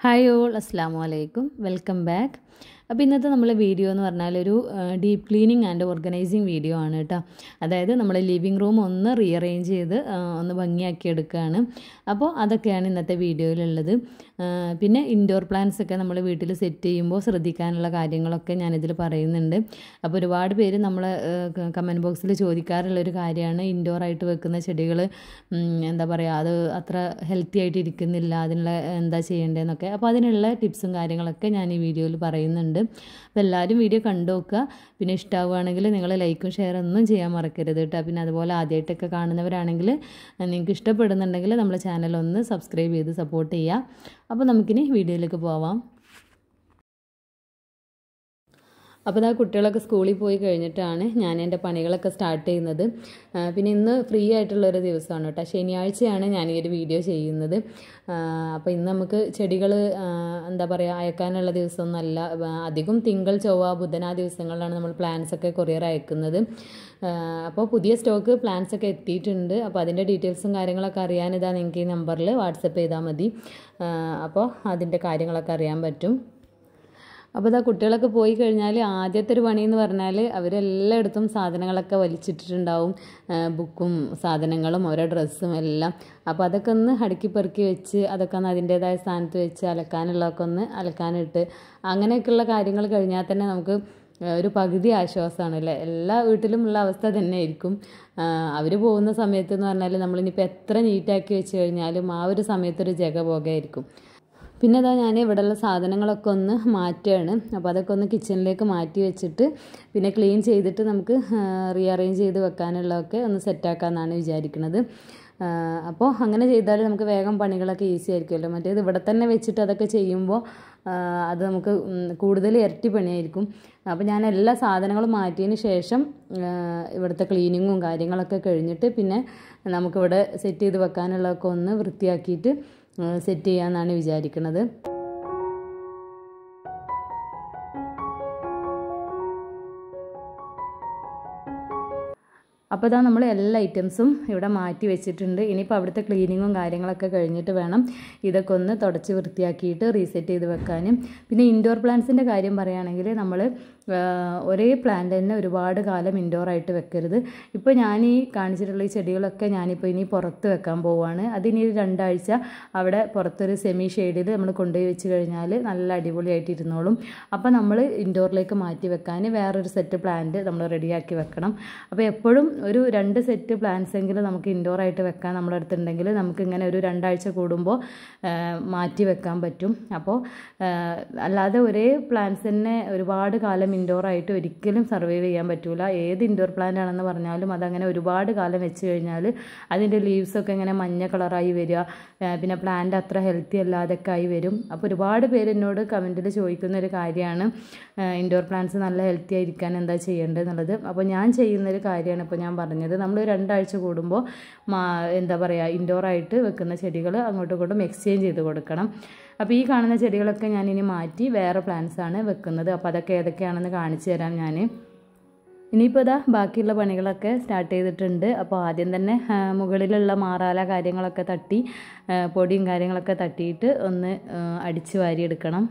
Hi all, അസ്സാം വലൈക്കും, welcome back. അപ്പോൾ ഇന്നത്തെ നമ്മളെ വീഡിയോ എന്ന് പറഞ്ഞാൽ ഒരു deep cleaning and organizing video ആണ് കേട്ടോ. അതായത് നമ്മൾ ലിവിങ് റൂം ഒന്ന് റീഅറേഞ്ച് ചെയ്ത് ഒന്ന് ഭംഗിയാക്കി എടുക്കുകയാണ്. അപ്പോൾ അതൊക്കെയാണ് ഇന്നത്തെ വീഡിയോയിലുള്ളത്. പിന്നെ ഇൻഡോർ പ്ലാന്റ്സ് ഒക്കെ നമ്മൾ വീട്ടിൽ സെറ്റ് ചെയ്യുമ്പോൾ ശ്രദ്ധിക്കാനുള്ള കാര്യങ്ങളൊക്കെ ഞാനിതിൽ പറയുന്നുണ്ട്. അപ്പോൾ ഒരുപാട് പേര് നമ്മളെ കമൻറ്റ് ബോക്സിൽ ചോദിക്കാറുള്ളൊരു കാര്യമാണ് ഇൻഡോർ ആയിട്ട് വെക്കുന്ന ചെടികൾ എന്താ പറയുക, അത് അത്ര ഹെൽത്തി ആയിട്ട് ഇരിക്കുന്നില്ല, അതിനുള്ള എന്താ ചെയ്യേണ്ടതെന്നൊക്കെ. അപ്പോൾ അതിനുള്ള ടിപ്സും കാര്യങ്ങളൊക്കെ ഞാൻ ഈ വീഡിയോയിൽ പറയുന്നുണ്ട്. അപ്പോൾ എല്ലാവരും വീഡിയോ കണ്ടു നോക്കുക. പിന്നെ ഇഷ്ടമാവുകയാണെങ്കിൽ നിങ്ങൾ ലൈക്കും ഷെയർ ഒന്നും ചെയ്യാൻ മറക്കരുത് കേട്ടോ. പിന്നെ അതുപോലെ ആദ്യമായിട്ടൊക്കെ കാണുന്നവരാണെങ്കിൽ നിങ്ങൾക്ക് ഇഷ്ടപ്പെടുന്നുണ്ടെങ്കിൽ നമ്മളെ ചാനൽ ഒന്ന് സബ്സ്ക്രൈബ് ചെയ്ത് സപ്പോർട്ട് ചെയ്യുക. അപ്പോൾ നമുക്കിനി വീഡിയോയിലേക്ക് പോവാം. അപ്പോൾ കുട്ടികളൊക്കെ സ്കൂളിൽ പോയി കഴിഞ്ഞിട്ടാണ് ഞാൻ എൻ്റെ പണികളൊക്കെ സ്റ്റാർട്ട് ചെയ്യുന്നത്. പിന്നെ ഇന്ന് ഫ്രീ ആയിട്ടുള്ളൊരു ദിവസമാണ് കേട്ടോ. ശനിയാഴ്ചയാണ് ഞാൻ ഈ ഒരു വീഡിയോ ചെയ്യുന്നത്. അപ്പോൾ ഇന്ന് നമുക്ക് ചെടികൾ എന്താ പറയുക അയക്കാനുള്ള ദിവസമൊന്നുമല്ല. അധികം തിങ്കൾ, ചൊവ്വ, ബുധൻ ആ ദിവസങ്ങളിലാണ് നമ്മൾ പ്ലാന്റ്സ് ഒക്കെ കൊറിയർ അയക്കുന്നത്. അപ്പോൾ പുതിയ സ്റ്റോക്ക് പ്ലാന്റ്സ് ഒക്കെ എത്തിയിട്ടുണ്ട്. അപ്പോൾ അതിൻ്റെ ഡീറ്റെയിൽസും കാര്യങ്ങളൊക്കെ അറിയാൻ നിങ്ങൾക്ക് ഈ നമ്പറിൽ വാട്സപ്പ് ചെയ്താൽ മതി. അപ്പോൾ അതിൻ്റെ കാര്യങ്ങളൊക്കെ അറിയാൻ പറ്റും. അപ്പോൾ കുട്ടികളൊക്കെ പോയി കഴിഞ്ഞാൽ ആദ്യത്തെ ഒരു പണി എന്ന് പറഞ്ഞാൽ അവരെല്ലായിടത്തും സാധനങ്ങളൊക്കെ വലിച്ചിട്ടിട്ടുണ്ടാവും, ബുക്കും സാധനങ്ങളും ഓരോ ഡ്രസ്സും എല്ലാം. അപ്പോൾ അതൊക്കെ ഒന്ന് അടുക്കി പെറുക്കി വെച്ച് അതൊക്കെ ഒന്ന് അതിൻ്റേതായ സ്ഥാനത്ത് വെച്ച് അലക്കാനുള്ളതൊക്കെ ഒന്ന് അലക്കാനിട്ട് അങ്ങനെയൊക്കെയുള്ള കാര്യങ്ങൾ കഴിഞ്ഞാൽ തന്നെ നമുക്ക് ഒരു പകുതി ആശ്വാസമാണ് അല്ലേ. എല്ലാ വീട്ടിലും ഉള്ള അവസ്ഥ തന്നെ ആയിരിക്കും. അവർ പോകുന്ന സമയത്ത് എന്ന് പറഞ്ഞാൽ നമ്മളിനിപ്പോൾ എത്ര നീറ്റാക്കി വെച്ച് കഴിഞ്ഞാലും ആ ഒരു സമയത്തൊരു ജഗപോകയായിരിക്കും. പിന്നെ ഞാൻ ഇവിടെയുള്ള സാധനങ്ങളൊക്കെ ഒന്ന് മാറ്റുകയാണ്. അപ്പോൾ അതൊക്കെ ഒന്ന് കിച്ചണിലേക്ക് മാറ്റി വെച്ചിട്ട് പിന്നെ ക്ലീൻ ചെയ്തിട്ട് നമുക്ക് റീഅറേഞ്ച് ചെയ്ത് വെക്കാനുള്ളതൊക്കെ ഒന്ന് സെറ്റാക്കാമെന്നാണ് വിചാരിക്കുന്നത്. അപ്പോൾ അങ്ങനെ ചെയ്താൽ നമുക്ക് വേഗം പണികളൊക്കെ ഈസി ആയിരിക്കുമല്ലോ. മറ്റേത് ഇവിടെ തന്നെ വെച്ചിട്ട് അതൊക്കെ ചെയ്യുമ്പോൾ അത് നമുക്ക് കൂടുതൽ ഇരട്ടി പണിയായിരിക്കും. അപ്പോൾ ഞാൻ എല്ലാ സാധനങ്ങളും മാറ്റിയതിന് ശേഷം ഇവിടുത്തെ ക്ലീനിങ്ങും കാര്യങ്ങളൊക്കെ കഴിഞ്ഞിട്ട് പിന്നെ നമുക്കിവിടെ സെറ്റ് ചെയ്ത് വെക്കാനുള്ളതൊക്കെ ഒന്ന് വൃത്തിയാക്കിയിട്ട് സെറ്റ് ചെയ്യാമെന്നാണ് വിചാരിക്കുന്നത്. അപ്പോൾ നമ്മൾ എല്ലാ ഐറ്റംസും ഇവിടെ മാറ്റി വെച്ചിട്ടുണ്ട്. ഇനിയിപ്പോൾ അവിടുത്തെ ക്ലീനിങ്ങും കാര്യങ്ങളൊക്കെ കഴിഞ്ഞിട്ട് വേണം ഇതൊക്കെ ഒന്ന് തുടച്ച് വൃത്തിയാക്കിയിട്ട് റീസെറ്റ് ചെയ്ത് വെക്കാനും. പിന്നെ ഇൻഡോർ പ്ലാന്റ്സിൻ്റെ കാര്യം പറയുകയാണെങ്കിൽ നമ്മൾ ഒരേ പ്ലാന്റ് തന്നെ ഒരുപാട് കാലം ഇൻഡോറായിട്ട് വെക്കരുത്. ഇപ്പോൾ ഞാൻ ഈ കാണിച്ചിട്ടുള്ള ഈ ചെടികളൊക്കെ ഞാനിപ്പോൾ ഇനി പുറത്ത് വെക്കാൻ പോവുകയാണ്. അതിനി 2 ആഴ്ച അവിടെ പുറത്തൊരു സെമി ഷെയ്ഡിൽ നമ്മൾ കൊണ്ടുപോയി വെച്ച് കഴിഞ്ഞാൽ നല്ല അടിപൊളിയായിട്ട് ഇരുന്നോളും. അപ്പോൾ നമ്മൾ ഇൻഡോറിലേക്ക് മാറ്റി വെക്കാൻ വേറൊരു സെറ്റ് പ്ലാന്റ് നമ്മൾ റെഡിയാക്കി വെക്കണം. അപ്പോൾ എപ്പോഴും ഒരു 2 സെറ്റ് പ്ലാന്റ്സ് എങ്കിലും നമുക്ക് ഇൻഡോറായിട്ട് വെക്കാൻ നമ്മുടെ അടുത്തുണ്ടെങ്കിൽ നമുക്കിങ്ങനെ ഒരു 2 ആഴ്ച കൂടുമ്പോൾ മാറ്റി വെക്കാൻ പറ്റും. അപ്പോൾ അല്ലാതെ ഒരേ പ്ലാന്റ്സ് തന്നെ ഒരുപാട് കാലം ഇൻഡോറായിട്ട് ഒരിക്കലും സർവൈവ് ചെയ്യാൻ പറ്റില്ല. ഏത് ഇൻഡോർ പ്ലാന്റ് ആണെന്ന് പറഞ്ഞാലും അതങ്ങനെ ഒരുപാട് കാലം വെച്ച് കഴിഞ്ഞാൽ അതിൻ്റെ ലീവ്സൊക്കെ ഇങ്ങനെ മഞ്ഞ കളറായി വരിക, പിന്നെ പ്ലാന്റ് അത്ര ഹെൽത്തി അല്ലാതൊക്കെ ആയി വരും. അപ്പോൾ ഒരുപാട് പേര് എന്നോട് കമൻറ്റിൽ ചോദിക്കുന്ന ഒരു കാര്യമാണ് ഇൻഡോർ പ്ലാന്റ്സ് നല്ല ഹെൽത്തി ആയിരിക്കാൻ എന്താ ചെയ്യേണ്ടതെന്നുള്ളത്. അപ്പോൾ ഞാൻ ചെയ്യുന്നൊരു കാര്യമാണ് ഇപ്പോൾ ഞാൻ പറഞ്ഞത്. നമ്മൾ 2 ആഴ്ച കൂടുമ്പോൾ എന്താ പറയുക ഇൻഡോറായിട്ട് വെക്കുന്ന ചെടികൾ അങ്ങോട്ടും ഇങ്ങോട്ടും എക്സ്ചേഞ്ച് ചെയ്ത് കൊടുക്കണം. അപ്പോൾ ഈ കാണുന്ന ചെടികളൊക്കെ ഞാനിനി മാറ്റി വേറെ പ്ലാന്റ്സാണ് വെക്കുന്നത്. അപ്പോൾ അതൊക്കെ ഏതൊക്കെയാണെന്ന് കാണിച്ചു തരാം ഞാൻ. ഇനിയിപ്പോൾ ബാക്കിയുള്ള പണികളൊക്കെ സ്റ്റാർട്ട് ചെയ്തിട്ടുണ്ട്. അപ്പോൾ ആദ്യം തന്നെ മുകളിലുള്ള മാറാല കാര്യങ്ങളൊക്കെ തട്ടി പൊടിയും കാര്യങ്ങളൊക്കെ തട്ടിയിട്ട് ഒന്ന് അടിച്ച് വാരിയെടുക്കണം.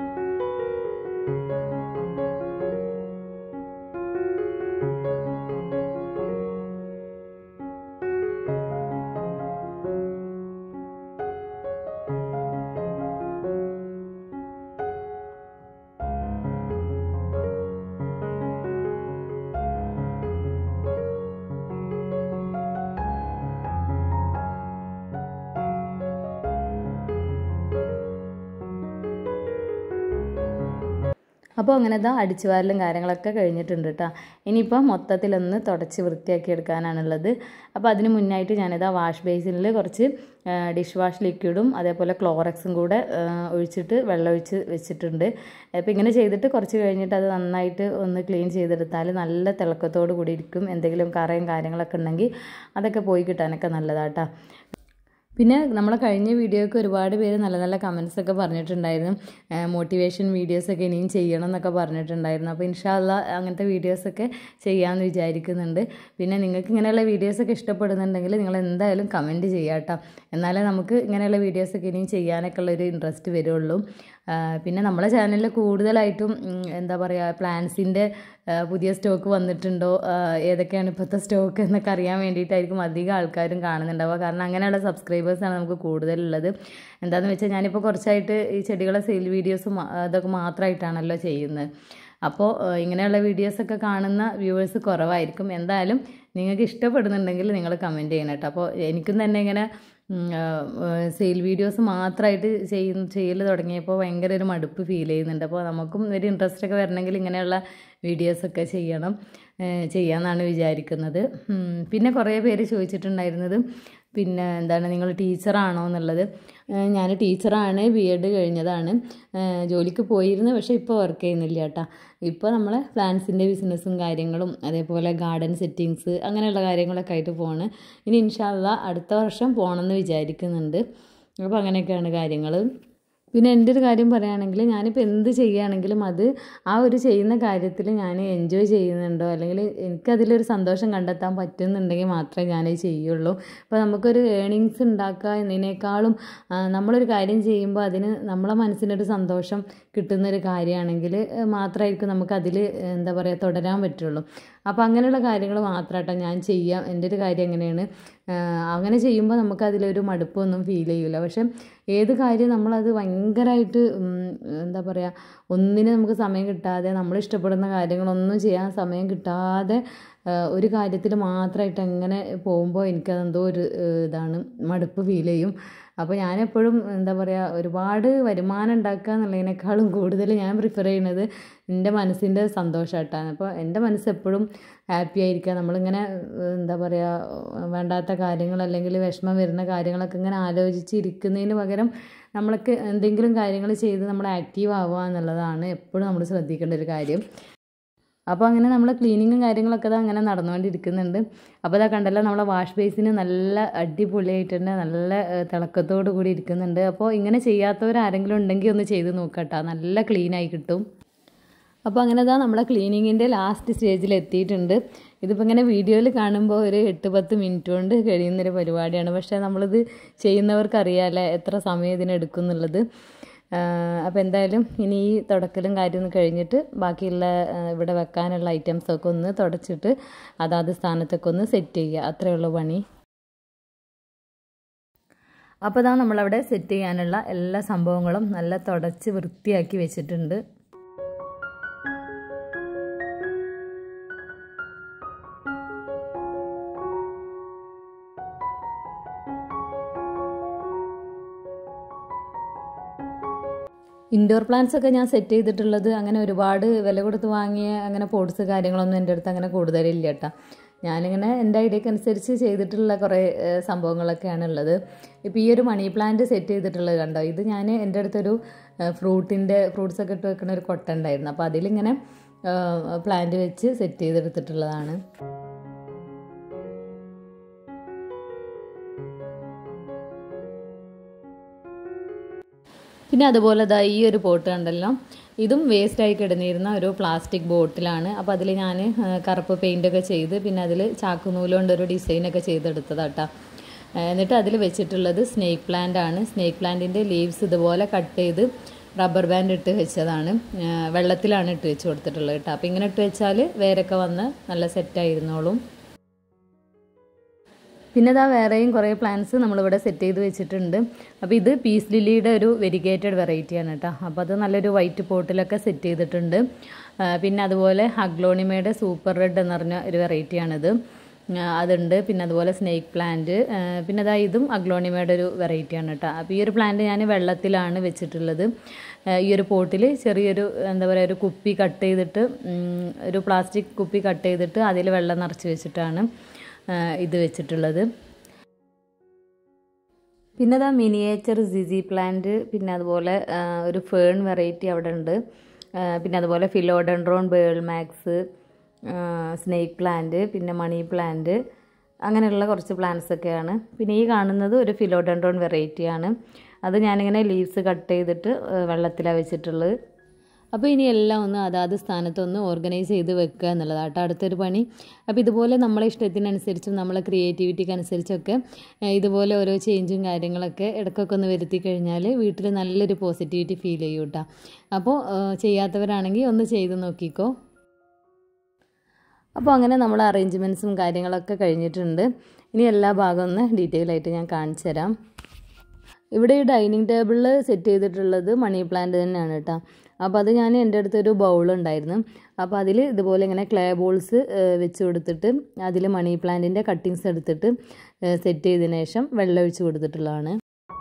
അപ്പോൾ അങ്ങനെ അടിച്ചു വാരലും കാര്യങ്ങളൊക്കെ കഴിഞ്ഞിട്ടുണ്ട് കേട്ടോ. ഇനിയിപ്പോൾ മൊത്തത്തിലൊന്ന് തുടച്ച് വൃത്തിയാക്കി എടുക്കാനാണുള്ളത്. അപ്പോൾ അതിന് മുന്നായിട്ട് ഞാനിതാ വാഷ് ബേസിനിൽ കുറച്ച് ഡിഷ് വാഷ് ലിക്വിഡും അതേപോലെ ക്ലോറക്സും കൂടെ ഒഴിച്ചിട്ട് വെള്ളമൊഴിച്ച് വെച്ചിട്ടുണ്ട്. അപ്പോൾ ഇങ്ങനെ ചെയ്തിട്ട് കുറച്ച് കഴിഞ്ഞിട്ട് അത് നന്നായിട്ട് ഒന്ന് ക്ലീൻ ചെയ്തെടുത്താൽ നല്ല തിളക്കത്തോട് കൂടി ഇരിക്കും. എന്തെങ്കിലും കറയും കാര്യങ്ങളൊക്കെ ഉണ്ടെങ്കിൽ അതൊക്കെ പോയി കിട്ടാനൊക്കെ നല്ലതാട്ടോ. പിന്നെ നമ്മളെ കഴിഞ്ഞ വീഡിയോയ്ക്ക് ഒരുപാട് പേര് നല്ല നല്ല കമൻസൊക്കെ പറഞ്ഞിട്ടുണ്ടായിരുന്നു. മോട്ടിവേഷൻ വീഡിയോസൊക്കെ ഇനിയും ചെയ്യണം എന്നൊക്കെ പറഞ്ഞിട്ടുണ്ടായിരുന്നു. അപ്പോൾ ഇൻഷാ അള്ളാ അങ്ങനത്തെ വീഡിയോസൊക്കെ ചെയ്യാമെന്ന് വിചാരിക്കുന്നുണ്ട്. പിന്നെ നിങ്ങൾക്ക് ഇങ്ങനെയുള്ള വീഡിയോസൊക്കെ ഇഷ്ടപ്പെടുന്നുണ്ടെങ്കിൽ നിങ്ങൾ എന്തായാലും കമൻറ്റ് ചെയ്യുക കേട്ടോ. എന്നാലേ നമുക്ക് ഇങ്ങനെയുള്ള വീഡിയോസൊക്കെ ഇനിയും ചെയ്യാനൊക്കെ ഉള്ളൊരു ഇൻട്രസ്റ്റ് വരുള്ളൂ. പിന്നെ നമ്മളെ ചാനലിൽ കൂടുതലായിട്ടും എന്താ പറയുക, പ്ലാൻസിൻ്റെ പുതിയ സ്റ്റോക്ക് വന്നിട്ടുണ്ടോ, ഏതൊക്കെയാണ് ഇപ്പോഴത്തെ സ്റ്റോക്ക് എന്നൊക്കെ അറിയാൻ വേണ്ടിയിട്ടായിരിക്കും അധികം ആൾക്കാരും കാണുന്നുണ്ടാവുക. കാരണം അങ്ങനെയുള്ള സബ്സ്ക്രൈബേഴ്സാണ് നമുക്ക് കൂടുതലുള്ളത്. എന്താണെന്ന് വെച്ചാൽ ഞാനിപ്പോൾ കുറച്ചായിട്ട് ഈ ചെടികളെ സെയിൽ വീഡിയോസും അതൊക്കെ മാത്രമായിട്ടാണല്ലോ ചെയ്യുന്നത്. അപ്പോൾ ഇങ്ങനെയുള്ള വീഡിയോസൊക്കെ കാണുന്ന വ്യൂവേഴ്സ് കുറവായിരിക്കും. എന്തായാലും നിങ്ങൾക്ക് ഇഷ്ടപ്പെടുന്നുണ്ടെങ്കിൽ നിങ്ങൾ കമൻറ്റ് ചെയ്യണം കേട്ടോ. അപ്പോൾ എനിക്കും തന്നെ ഇങ്ങനെ സെയിൽ വീഡിയോസ് മാത്രമായിട്ട് ചെയ്യൽ തുടങ്ങിയപ്പോൾ ഭയങ്കര ഒരു മടുപ്പ് ഫീൽ ചെയ്യുന്നുണ്ട്. അപ്പോൾ നമുക്കും ഒരു ഇൻട്രസ്റ്റ് ഒക്കെ വരണമെങ്കിൽ ഇങ്ങനെയുള്ള വീഡിയോസൊക്കെ ചെയ്യാമെന്നാണ് വിചാരിക്കുന്നത്. പിന്നെ കുറേ പേര് ചോദിച്ചിട്ടുണ്ടായിരുന്നത് പിന്നെ എന്താണ് നിങ്ങൾ ടീച്ചറാണോ എന്നുള്ളത്. ഞാൻ ടീച്ചറാണ്, BEd കഴിഞ്ഞതാണ്, ജോലിക്ക് പോയിരുന്നു, പക്ഷേ ഇപ്പോൾ വർക്ക് ചെയ്യുന്നില്ല കേട്ടോ. ഇപ്പോൾ നമ്മൾ പ്ലാന്റ്സിൻ്റെ ബിസിനസ്സും കാര്യങ്ങളും അതേപോലെ ഗാർഡൻ സെറ്റിങ്സ് അങ്ങനെയുള്ള കാര്യങ്ങളൊക്കെ ആയിട്ട് പോവാണ്. ഇനി ഇൻഷാ അള്ളാ അടുത്ത വർഷം പോകണമെന്ന് വിചാരിക്കുന്നുണ്ട്. അപ്പോൾ അങ്ങനെയൊക്കെയാണ് കാര്യങ്ങൾ. പിന്നെ എൻ്റെ ഒരു കാര്യം പറയുകയാണെങ്കിൽ ഞാനിപ്പോൾ എന്ത് ചെയ്യുകയാണെങ്കിലും അത് ആ ഒരു ചെയ്യുന്ന കാര്യത്തിൽ ഞാൻ എൻജോയ് ചെയ്യുന്നുണ്ടോ അല്ലെങ്കിൽ എനിക്കതിലൊരു സന്തോഷം കണ്ടെത്താൻ പറ്റുന്നുണ്ടെങ്കിൽ മാത്രമേ ഞാനത് ചെയ്യുള്ളൂ. അപ്പോൾ നമുക്കൊരു ഏണിങ്സ് ഉണ്ടാക്കുക എന്നതിനേക്കാളും നമ്മളൊരു കാര്യം ചെയ്യുമ്പോൾ അതിന് നമ്മളെ മനസ്സിനൊരു സന്തോഷം കിട്ടുന്നൊരു കാര്യമാണെങ്കിൽ മാത്രമായിരിക്കും നമുക്കതിൽ എന്താ പറയുക തുടരാൻ പറ്റുള്ളൂ. അപ്പോൾ അങ്ങനെയുള്ള കാര്യങ്ങൾ മാത്രമായിട്ടാണ് ഞാൻ ചെയ്യാം. എൻ്റെ ഒരു കാര്യം എങ്ങനെയാണ്, അങ്ങനെ ചെയ്യുമ്പോൾ നമുക്കതിലൊരു മടുപ്പൊന്നും ഫീൽ ചെയ്യില്ല. പക്ഷെ ഏത് കാര്യം നമ്മളത് ഭയങ്കരമായിട്ട് എന്താ പറയുക, ഒന്നിനും നമുക്ക് സമയം കിട്ടാതെ നമ്മളിഷ്ടപ്പെടുന്ന കാര്യങ്ങളൊന്നും ചെയ്യാൻ സമയം കിട്ടാതെ ഒരു കാര്യത്തിൽ മാത്രമായിട്ട് അങ്ങനെ പോകുമ്പോൾ എനിക്കതെന്തോ ഒരു ഇതാണ്, മടുപ്പ് ഫീൽ ചെയ്യും. അപ്പോൾ ഞാനെപ്പോഴും എന്താ പറയുക, ഒരുപാട് വരുമാനം ഉണ്ടാക്കുക എന്നുള്ളതിനേക്കാളും കൂടുതൽ ഞാൻ പ്രിഫർ ചെയ്യുന്നത് എൻ്റെ മനസ്സിൻ്റെ സന്തോഷമായിട്ടാണ്. അപ്പോൾ എൻ്റെ മനസ്സെപ്പോഴും ഹാപ്പി ആയിരിക്കുക. നമ്മളിങ്ങനെ എന്താ പറയുക, വേണ്ടാത്ത കാര്യങ്ങൾ അല്ലെങ്കിൽ വിഷമം വരുന്ന കാര്യങ്ങളൊക്കെ ഇങ്ങനെ ആലോചിച്ചിരിക്കുന്നതിന് പകരം നമ്മൾക്ക് എന്തെങ്കിലും കാര്യങ്ങൾ ചെയ്ത് നമ്മൾ ആക്റ്റീവ് ആവുക എന്നുള്ളതാണ് എപ്പോഴും നമ്മൾ ശ്രദ്ധിക്കേണ്ട ഒരു കാര്യം. അപ്പോൾ അങ്ങനെ നമ്മൾ ക്ലീനിങ്ങും കാര്യങ്ങളൊക്കെ അങ്ങനെ നടന്നുകൊണ്ടിരിക്കുന്നുണ്ട്. അപ്പോൾ ഇതാ കണ്ടല്ലോ, നമ്മളെ വാഷ് ബേസിന് നല്ല അടിപൊളിയായിട്ടുണ്ട്, നല്ല തിളക്കത്തോടു കൂടി ഇരിക്കുന്നുണ്ട്. അപ്പോൾ ഇങ്ങനെ ചെയ്യാത്തവരാരെങ്കിലും ഉണ്ടെങ്കിൽ ഒന്ന് ചെയ്ത് നോക്കട്ടോ, നല്ല ക്ലീനായി കിട്ടും. അപ്പോൾ അങ്ങനെ ഇതാ നമ്മളെ ക്ലീനിങ്ങിൻ്റെ ലാസ്റ്റ് സ്റ്റേജിൽ എത്തിയിട്ടുണ്ട്. ഇതിപ്പോൾ ഇങ്ങനെ വീഡിയോയിൽ കാണുമ്പോൾ ഒരു 8-10 മിനിറ്റ് കൊണ്ട് കഴിയുന്നൊരു പരിപാടിയാണ്. പക്ഷേ നമ്മളിത് ചെയ്യുന്നവർക്കറിയാമല്ലേ എത്ര സമയം ഇതിനെടുക്കും എന്നുള്ളത്. അപ്പോൾ എന്തായാലും ഇനി ഈ തുടക്കലും കാര്യമൊന്നും കഴിഞ്ഞിട്ട് ബാക്കിയുള്ള ഇവിടെ വെക്കാനുള്ള ഐറ്റംസൊക്കെ ഒന്ന് തുടച്ചിട്ട് അതാത് സ്ഥാനത്തൊക്കെ ഒന്ന് സെറ്റ് ചെയ്യുക, അത്രയേ ഉള്ളൂ പണി. അപ്പോൾ ഇതാ നമ്മളവിടെ സെറ്റ് ചെയ്യാനുള്ള എല്ലാ സംഭവങ്ങളും നല്ല തുടച്ച് വൃത്തിയാക്കി വെച്ചിട്ടുണ്ട്. ഇൻഡോർ പ്ലാന്റ്സ് ഒക്കെ ഞാൻ സെറ്റ് ചെയ്തിട്ടുള്ളത് അങ്ങനെ ഒരുപാട് വില കൊടുത്ത് വാങ്ങിയ അങ്ങനെ പോട്ട്സ് കാര്യങ്ങളൊന്നും എൻ്റെ അടുത്ത് അങ്ങനെ കൂടുതലില്ല കേട്ടോ. ഞാനിങ്ങനെ എൻ്റെ ഐഡിയക്ക് അനുസരിച്ച് ചെയ്തിട്ടുള്ള കുറേ സംഭവങ്ങളൊക്കെയാണ് ഉള്ളത്. ഇപ്പോൾ ഈ ഒരു മണി പ്ലാന്റ് സെറ്റ് ചെയ്തിട്ടുള്ളത് കണ്ടോ, ഇത് ഞാൻ എൻ്റെ അടുത്തൊരു ഫ്രൂട്ട്സൊക്കെ ഇട്ട് വെക്കുന്ന ഒരു കൊട്ട ഉണ്ടായിരുന്നു. അപ്പോൾ അതിലിങ്ങനെ പ്ലാന്റ് വെച്ച് സെറ്റ് ചെയ്തെടുത്തിട്ടുള്ളതാണ്. പിന്നെ അതുപോലെ ദാ ഈ ഒരു പോട്ട് കണ്ടല്ലോ, ഇതും വേസ്റ്റായി കിടന്നിരുന്ന ഒരു പ്ലാസ്റ്റിക് ബോട്ടിലാണ്. അപ്പോൾ അതിൽ ഞാൻ കറുപ്പ് പെയിൻ്റൊക്കെ ചെയ്ത് പിന്നെ അതിൽ ചാക്കുനൂല് കൊണ്ടൊരു ഡിസൈനൊക്കെ ചെയ്തെടുത്തതാട്ടോ. എന്നിട്ട് അതിൽ വെച്ചിട്ടുള്ളത് സ്നേക്ക് പ്ലാന്റ് ആണ്. സ്നേക്ക് പ്ലാന്റിൻ്റെ ലീവ്സ് ഇതുപോലെ കട്ട് ചെയ്ത് റബ്ബർ ബാൻഡ് ഇട്ട് വെച്ചതാണ്. വെള്ളത്തിലാണ് ഇട്ട് വെച്ച് കൊടുത്തിട്ടുള്ളത് കേട്ടോ. അപ്പോൾ ഇങ്ങനെ ഇട്ട് വെച്ചാൽ വേരൊക്കെ വന്ന് നല്ല സെറ്റായിരുന്നോളും. പിന്നെ ഇതാ വേറെയും കുറേ പ്ലാന്റ്സ് നമ്മളിവിടെ സെറ്റ് ചെയ്ത് വെച്ചിട്ടുണ്ട്. അപ്പോൾ ഇത് പീസ് ലില്ലിയുടെ ഒരു വെരിഗേറ്റഡ് വെറൈറ്റിയാണ് കേട്ടോ. അപ്പോൾ അത് നല്ലൊരു വൈറ്റ് പോട്ടിലൊക്കെ സെറ്റ് ചെയ്തിട്ടുണ്ട്. പിന്നെ അതുപോലെ അഗ്ലോണിമയുടെ സൂപ്പർ റെഡ് എന്ന് പറഞ്ഞ ഒരു വെറൈറ്റിയാണിത്, അതുണ്ട്. പിന്നെ അതുപോലെ സ്നേക്ക് പ്ലാന്റ്, പിന്നെ അതാ ഇതും അഗ്ലോണിമയുടെ ഒരു വെറൈറ്റിയാണ് കേട്ടോ. അപ്പോൾ ഈ ഒരു പ്ലാന്റ് ഞാൻ വെള്ളത്തിലാണ് വെച്ചിട്ടുള്ളത്. ഈ ഒരു പോട്ടിൽ ചെറിയൊരു എന്താ പറയുക ഒരു കുപ്പി കട്ട് ചെയ്തിട്ട്, ഒരു പ്ലാസ്റ്റിക് കുപ്പി കട്ട് ചെയ്തിട്ട് അതിൽ വെള്ളം നിറച്ച് വെച്ചിട്ടാണ് ഇത് വെച്ചിട്ടുള്ളത്. പിന്നെ അതാ മിനിയേച്ചർ സിസി പ്ലാന്റ്, പിന്നെ അതുപോലെ ഒരു ഫേൺ വെറൈറ്റി അവിടെ ഉണ്ട്. പിന്നെ അതുപോലെ philodendron Burle Marx, snake plant, പിന്നെ മണി പ്ലാന്റ്, അങ്ങനെയുള്ള കുറച്ച് പ്ലാന്റ്സ് ഒക്കെയാണ്. പിന്നെ ഈ കാണുന്നത് ഒരു ഫിലോഡെൻഡ്രോൺ വെറൈറ്റിയാണ്. അത് ഞാനിങ്ങനെ ലീവ്സ് കട്ട് ചെയ്തിട്ട് വെള്ളത്തിലാണ് വെച്ചിട്ടുള്ളത്. അപ്പോൾ ഇനി എല്ലാം ഒന്ന് അതാത് സ്ഥാനത്തൊന്ന് ഓർഗനൈസ് ചെയ്ത് വെക്കുക എന്നുള്ളതാണ് അടുത്തൊരു പണി. അപ്പോൾ ഇതുപോലെ നമ്മളെ ഇഷ്ടത്തിനനുസരിച്ചും നമ്മളെ ക്രിയേറ്റിവിറ്റിക്ക് അനുസരിച്ചൊക്കെ ഇതുപോലെ ഓരോ ചേഞ്ചും കാര്യങ്ങളൊക്കെ ഇടയ്ക്കൊക്കെ ഒന്ന് വരുത്തി കഴിഞ്ഞാൽ വീട്ടിൽ നല്ലൊരു പോസിറ്റിവിറ്റി ഫീൽ ചെയ്യും കേട്ടോ. അപ്പോൾ ചെയ്യാത്തവരാണെങ്കിൽ ഒന്ന് ചെയ്ത് നോക്കിക്കോ. അപ്പോൾ അങ്ങനെ നമ്മൾ അറേഞ്ച്മെൻറ്റ്സും കാര്യങ്ങളൊക്കെ കഴിഞ്ഞിട്ടുണ്ട്. ഇനി എല്ലാ ഭാഗവും ഒന്ന് ഡീറ്റെയിൽ ആയിട്ട് ഞാൻ കാണിച്ചു തരാം. ഇവിടെ ഈ ഡൈനിങ് ടേബിളിൽ സെറ്റ് ചെയ്തിട്ടുള്ളത് മണി പ്ലാന്റ് തന്നെയാണ് കേട്ടോ. അപ്പോൾ അത് ഞാൻ എൻ്റെ അടുത്തൊരു ബൗളുണ്ടായിരുന്നു. അപ്പോൾ അതിൽ ഇതുപോലെ ഇങ്ങനെ ക്ലേ ബോൾസ് വെച്ച് കൊടുത്തിട്ട് അതിൽ മണി പ്ലാന്റിൻ്റെ കട്ടിങ്സ് എടുത്തിട്ട് സെറ്റ് ചെയ്തതിന് ശേഷം വെള്ളം ഒഴിച്ച് കൊടുത്തിട്ടുള്ളതാണ്.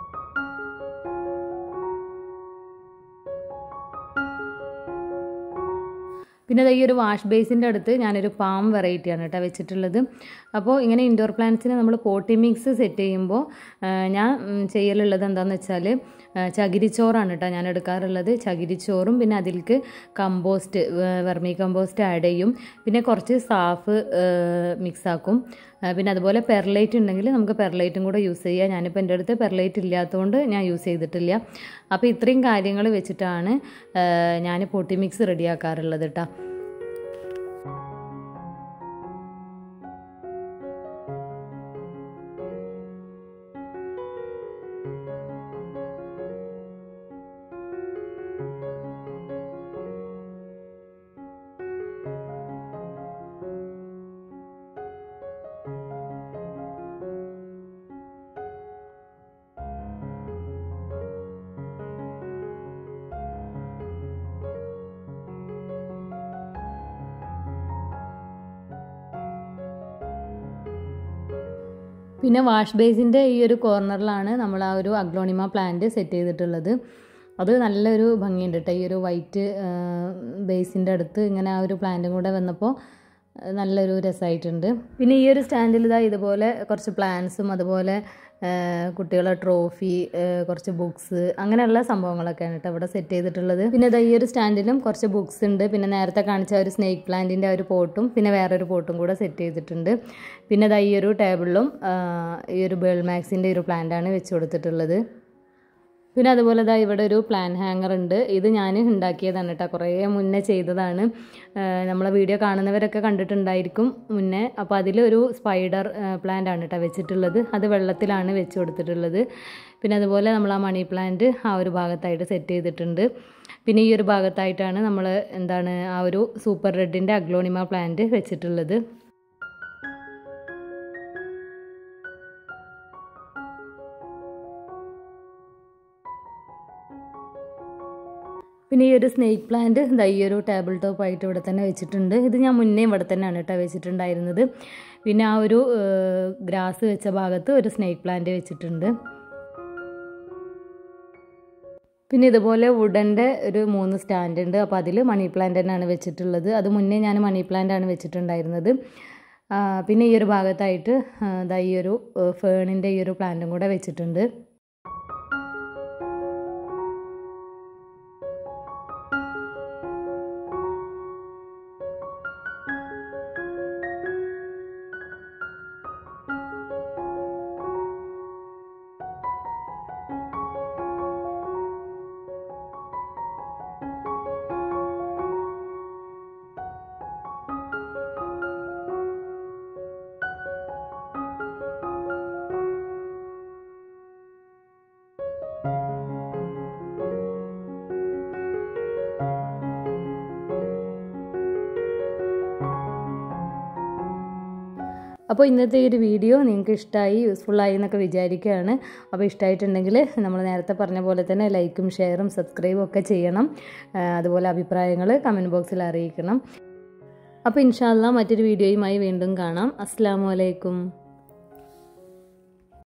പിന്നെ ഈ ഒരു വാഷ് ബേസിൻ്റെ അടുത്ത് ഞാനൊരു പാം വെറൈറ്റിയാണ് കേട്ടോ വെച്ചിട്ടുള്ളത്. അപ്പോൾ ഇങ്ങനെ ഇൻഡോർ പ്ലാന്റ്സിന് നമ്മൾ പോട്ടി മിക്സ് സെറ്റ് ചെയ്യുമ്പോൾ ഞാൻ ചെയ്യലുള്ളത് എന്താണെന്ന് വെച്ചാൽ ചകിരിച്ചോറാണ് കേട്ടോ ഞാൻ എടുക്കാറുള്ളത്. ചകിരിച്ചോറും പിന്നെ അതിലേക്ക് കമ്പോസ്റ്റ്, വെർമി കമ്പോസ്റ്റ് ആഡ് ചെയ്യും. പിന്നെ കുറച്ച് സാഫ് മിക്സാക്കും. പിന്നെ അതുപോലെ പെർലൈറ്റ് ഉണ്ടെങ്കിൽ നമുക്ക് പെർലൈറ്റും കൂടെ യൂസ് ചെയ്യാം. ഞാനിപ്പോൾ എൻ്റെ അടുത്ത് പെർലൈറ്റ് ഇല്ലാത്തതുകൊണ്ട് ഞാൻ യൂസ് ചെയ്തിട്ടില്ല. അപ്പോൾ ഇത്രയും കാര്യങ്ങൾ വെച്ചിട്ടാണ് ഞാൻ പോട്ടി മിക്സ് റെഡിയാക്കാറുള്ളത് കേട്ടോ. പിന്നെ വാഷ് ബേസിൻ്റെ ഈ ഒരു കോർണറിലാണ് നമ്മൾ ആ ഒരു അഗ്ലോണിമ പ്ലാന്റ് സെറ്റ് ചെയ്തിട്ടുള്ളത്. അത് നല്ലൊരു ഭംഗിയുണ്ട് കേട്ടോ. ഈ ഒരു വൈറ്റ് ബേസിൻ്റെ അടുത്ത് ഇങ്ങനെ ആ ഒരു പ്ലാന്റും കൂടെ വന്നപ്പോൾ നല്ലൊരു രസമായിട്ടുണ്ട്. പിന്നെ ഈ ഒരു സ്റ്റാൻഡിൽ ഇതുപോലെ കുറച്ച് പ്ലാന്റ്സും അതുപോലെ കുട്ടികളുടെ ട്രോഫി, കുറച്ച് ബുക്സ്, അങ്ങനെയുള്ള സംഭവങ്ങളൊക്കെയാണ് കേട്ടോ ഇവിടെ സെറ്റ് ചെയ്തിട്ടുള്ളത്. പിന്നെ ഈ ഒരു സ്റ്റാൻഡിലും കുറച്ച് ബുക്സ് ഉണ്ട്. പിന്നെ നേരത്തെ കാണിച്ച ഒരു സ്നേക്ക് പ്ലാന്റിൻ്റെ ഒരു പോട്ടും പിന്നെ വേറൊരു പോട്ടും കൂടെ സെറ്റ് ചെയ്തിട്ടുണ്ട്. പിന്നെ ഈ ഒരു ടേബിളിലും ഈ ഒരു ബേൾ മാക്സിൻ്റെ ഒരു പ്ലാന്റാണ് വെച്ച് കൊടുത്തിട്ടുള്ളത്. പിന്നെ അതുപോലെ ഇവിടെ ഒരു പ്ലാൻ ഹാങ്ങർ ഉണ്ട്. ഇത് ഞാൻ ഉണ്ടാക്കിയതാണ് കേട്ടോ. കുറേ മുന്നേ ചെയ്തതാണ്. നമ്മളെ വീഡിയോ കാണുന്നവരൊക്കെ കണ്ടിട്ടുണ്ടായിരിക്കും മുന്നേ. അപ്പോൾ അതിലൊരു സ്പൈഡർ പ്ലാന്റ് ആണ് കേട്ടോ വെച്ചിട്ടുള്ളത്. അത് വെള്ളത്തിലാണ് വെച്ച് കൊടുത്തിട്ടുള്ളത്. പിന്നെ അതുപോലെ നമ്മൾ ആ മണി പ്ലാന്റ് ആ ഒരു ഭാഗത്തായിട്ട് സെറ്റ് ചെയ്തിട്ടുണ്ട്. പിന്നെ ഈ ഒരു ഭാഗത്തായിട്ടാണ് നമ്മൾ ആ ഒരു സൂപ്പർ റെഡിൻ്റെ അഗ്ലോണിമ പ്ലാന്റ് വെച്ചിട്ടുള്ളത്. പിന്നെ ഈ ഒരു സ്നേക്ക് പ്ലാന്റ് ഈ ഒരു ടേബിൾ ടോപ്പായിട്ട് ഇവിടെ തന്നെ വെച്ചിട്ടുണ്ട്. ഇത് ഞാൻ മുന്നേ ഇവിടെ തന്നെയാണ് കേട്ടോ വെച്ചിട്ടുണ്ടായിരുന്നത്. പിന്നെ ആ ഒരു ഗ്രാസ് വെച്ച ഭാഗത്ത് ഒരു സ്നേക്ക് പ്ലാന്റ് വെച്ചിട്ടുണ്ട്. പിന്നെ ഇതുപോലെ വുഡൻ്റെ ഒരു 3 സ്റ്റാൻഡ് ഉണ്ട്. അപ്പോൾ അതിൽ മണി പ്ലാന്റ് തന്നെയാണ് വെച്ചിട്ടുള്ളത്. അത് മുന്നേ ഞാൻ മണി പ്ലാന്റ് ആണ് വെച്ചിട്ടുണ്ടായിരുന്നത്. പിന്നെ ഈ ഒരു ഭാഗത്തായിട്ട് ഈ ഒരു ഫേണിൻ്റെ ഈ ഒരു പ്ലാന്റും കൂടെ വെച്ചിട്ടുണ്ട്. അപ്പോൾ ഇന്നത്തെ ഈ ഒരു വീഡിയോ നിങ്ങൾക്ക് ഇഷ്ടമായി, യൂസ്ഫുള്ളായി എന്നൊക്കെ വിചാരിക്കുകയാണ്. അപ്പോൾ ഇഷ്ടമായിട്ടുണ്ടെങ്കിൽ നമ്മൾ നേരത്തെ പറഞ്ഞ പോലെ തന്നെ ലൈക്കും ഷെയറും സബ്സ്ക്രൈബും ഒക്കെ ചെയ്യണം. അതുപോലെ അഭിപ്രായങ്ങൾ കമൻറ്റ് ബോക്സിൽ അറിയിക്കണം. അപ്പോൾ ഇൻഷാ അല്ലാഹ് മറ്റൊരു വീഡിയോയുമായി വീണ്ടും കാണാം. അസ്സലാമു അലൈക്കും.